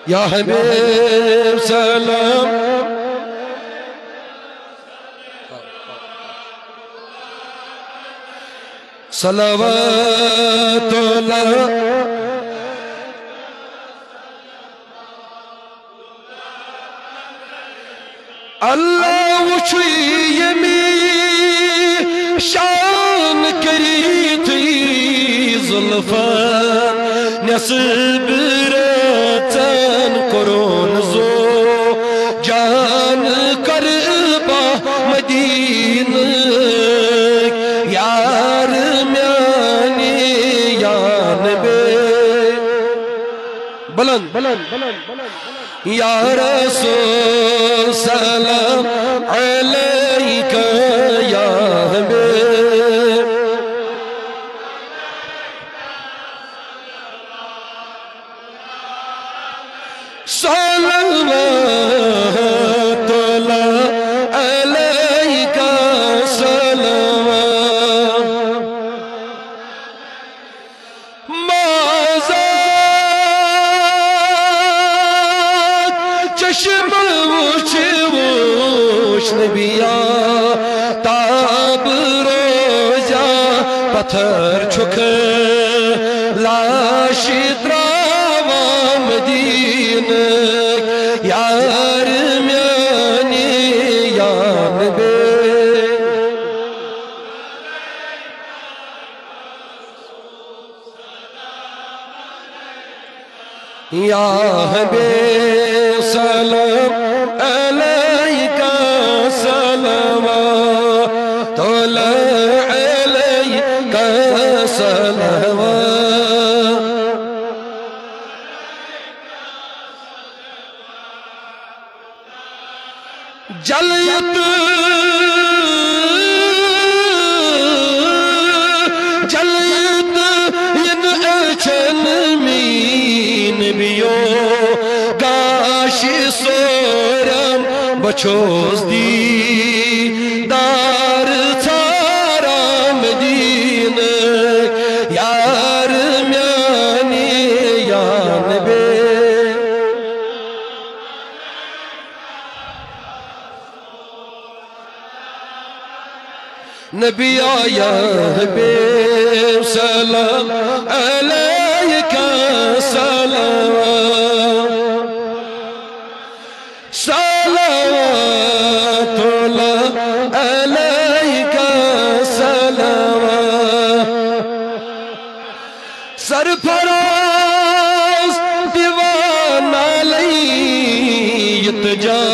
یا حبیب سلام صلوات اللہ اللہ وچھو یمی شان کری تھی ظلفان نصب رتن قرون زو جان کربا مدین یار میانی یان بے بلند یا رسول سلام علیکہ یا حبیب صلوات اللہ علیکہ صلوات چشم وچھ نبیا تاب روزہ پتھر چھک لاش تراوا مدین یار میانی یان بے یا حبیب سلام علیکہ صلوات اللہ علیکہ صلوات جلیت ین اچھن مین بیو گاشی سورم بچوز دی دار تھارا مدین یار میانی یان بے نبی آیا حبیب سلام علیکہ صلوات صلوات اللہ علیکہ صلوات سرفراز دیوانہ لیت جا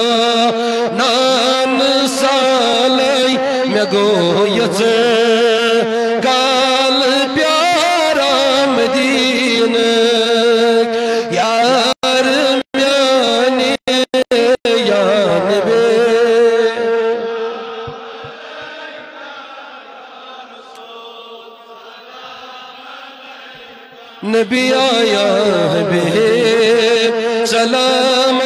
نان سالی میں گویت کال پیارا مدین یار میانی یان بے نبی آیا حبیب سلام